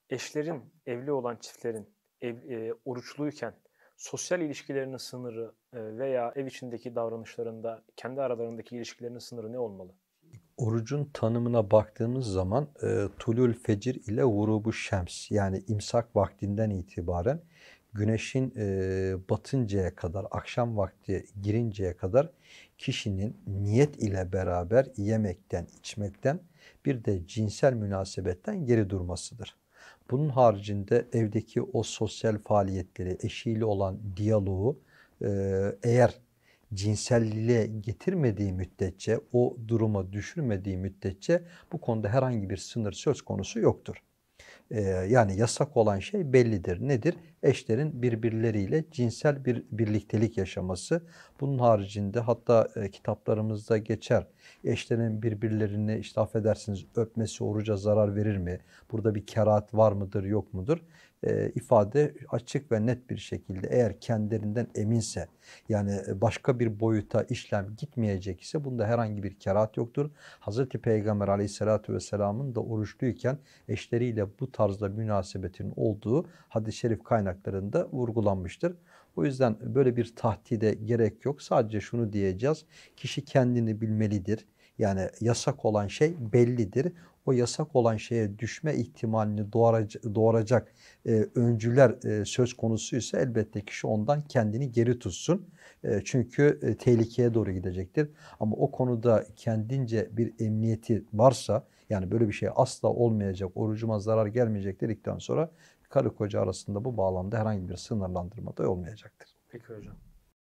eşlerin, evli olan çiftlerin oruçluyken sosyal ilişkilerinin sınırı, veya ev içindeki davranışlarında kendi aralarındaki ilişkilerinin sınırı ne olmalı? Orucun tanımına baktığımız zaman tulul fecir ile gurubu şems yani imsak vaktinden itibaren güneşin batıncaya kadar, akşam vakti girinceye kadar kişinin niyet ile beraber yemekten, içmekten bir de cinsel münasebetten geri durmasıdır. Bunun haricinde evdeki o sosyal faaliyetleri, eşiyle olan diyaloğu eğer cinselliğe getirmediği müddetçe, o duruma düşürmediği müddetçe bu konuda herhangi bir sınır söz konusu yoktur. Yani yasak olan şey bellidir. Nedir? Eşlerin birbirleriyle cinsel bir birliktelik yaşaması. Bunun haricinde hatta kitaplarımızda geçer. Eşlerin birbirlerini işte affedersiniz öpmesi oruca zarar verir mi? Burada bir kerahat var mıdır yok mudur? İfade açık ve net bir şekilde eğer kendilerinden eminse yani başka bir boyuta işlem gitmeyecek ise bunda herhangi bir kerahat yoktur. Hazreti Peygamber aleyhissalatü vesselamın da oruçluyken eşleriyle bu tarzda münasebetin olduğu hadis-i şerif kaynaklarında vurgulanmıştır. O yüzden böyle bir tahdide gerek yok. Sadece şunu diyeceğiz. Kişi kendini bilmelidir. Yani yasak olan şey bellidir. O yasak olan şeye düşme ihtimalini doğuracak öncüler söz konusuysa elbette kişi ondan kendini geri tutsun. Çünkü tehlikeye doğru gidecektir. Ama o konuda kendince bir emniyeti varsa yani böyle bir şey asla olmayacak, orucuma zarar gelmeyecek dedikten sonra karı koca arasında bu bağlamda herhangi bir sınırlandırma da olmayacaktır. Peki hocam.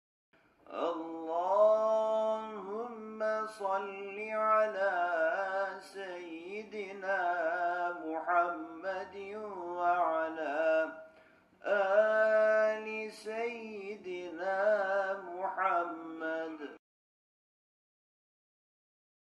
Allahümme salli ala seyyidina Muhammed